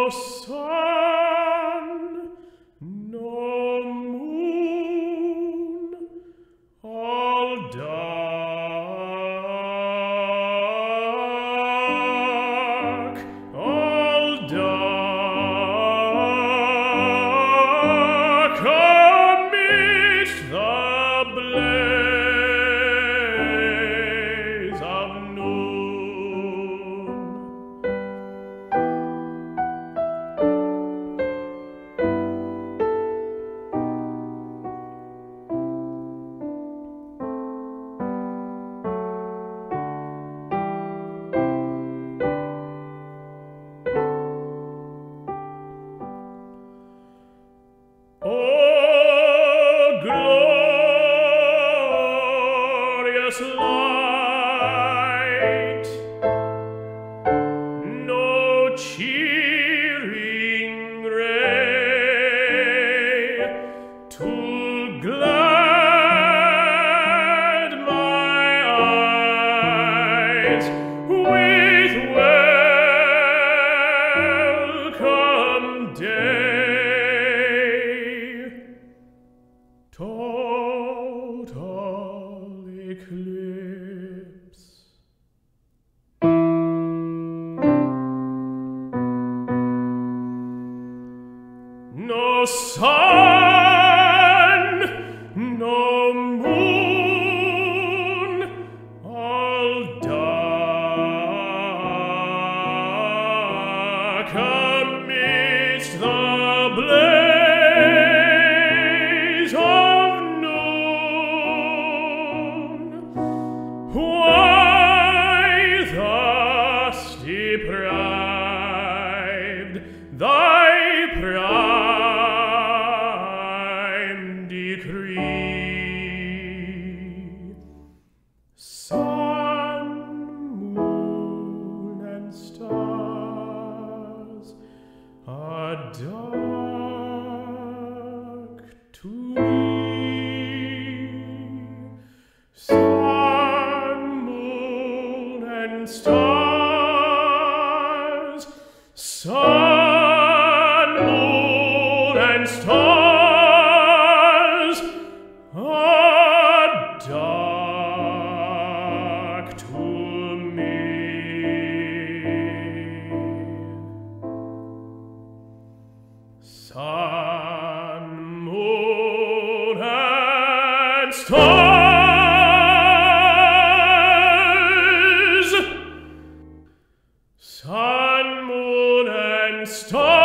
No sun, no moon, all dark, all dark amidst the blaze of noon. Oh, glorious light, no cheering ray to glad my eyes with welcome day. Total eclipse. No sun, no moon, all dark amidst the blaze of noon. Why thus deprived thy prime decree? Sun, moon, and stars are dark to me. Sun, moon, and stars, sun, moon, and stars are dark to me. Sun, moon, and stars, sun, moon, and stars.